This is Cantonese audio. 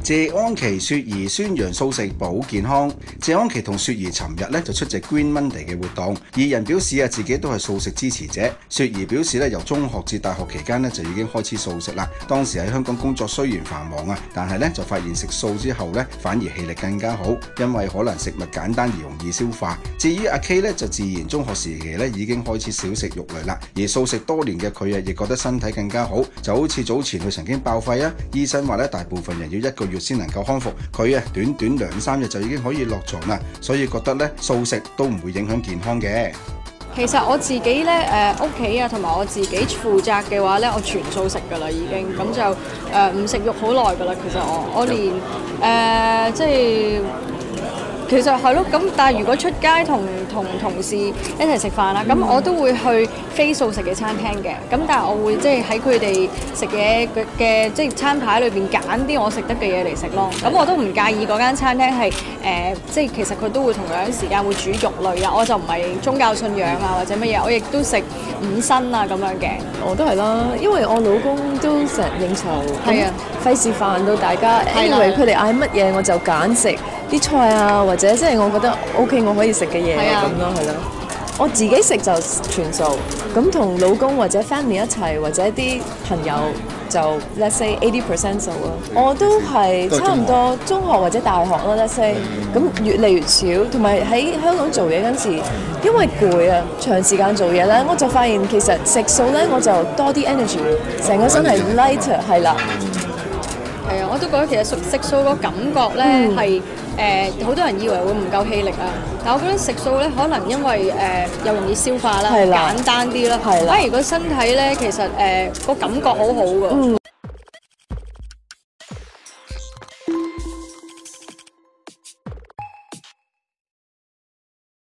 謝安琪、雪兒宣揚素食保健康。謝安琪同雪兒尋日咧就出席 Green Monday 嘅活動，二人表示自己都係素食支持者。雪兒表示由中學至大學期間就已經開始素食啦。當時喺香港工作雖然繁忙但係就發現食素之後反而氣力更加好，因為可能食物簡單而容易消化。至於阿 K 就自然中學時期已經開始少食肉類啦，而素食多年嘅佢亦覺得身體更加好，就好似早前佢曾經爆肺醫生話大部分人要1個月先能夠康復，佢短短2-3日就已經可以落床啦，所以覺得素食都唔會影響健康嘅。 其實我自己屋企同埋我自己負責嘅話我全素食㗎啦已經，咁就唔食肉好耐㗎啦。其實我連即係其實係咯，咁但係如果出街同同事一齊食飯啦，咁我都會去非素食嘅餐廳嘅，咁但係我會即係喺佢哋食嘢嘅即係餐牌裏邊揀啲我食得嘅嘢嚟食咯。咁我都唔介意嗰間餐廳係即係其實佢都會同樣時間會煮肉類我就唔係宗教信仰或者乜嘢，我亦都食5辛咁樣嘅。 我都係啦，因為我老公都成日應酬，費事煩到大家，因為佢哋嗌乜嘢我就揀食啲菜或者即係我覺得 OK 我可以食嘅嘢咁咯，係咯。我自己食就全素，咁同老公或者 family 一齊或者啲朋友就 let's say 80% 素咯。我都係差唔多中學或者大學啦 let's say，咁越嚟越少，同埋喺香港做嘢嗰陣時，因為攰長時間做嘢咧，我就發現其實食素咧我就多啲 energy， 成個身係 lighter 係啦。 係啊，我都覺得其實食素個感覺咧係好多人以為會唔夠氣力但我覺得食素咧可能因為又容易消化啦，簡單啲啦，反而個身體咧其實個感覺好好㗎。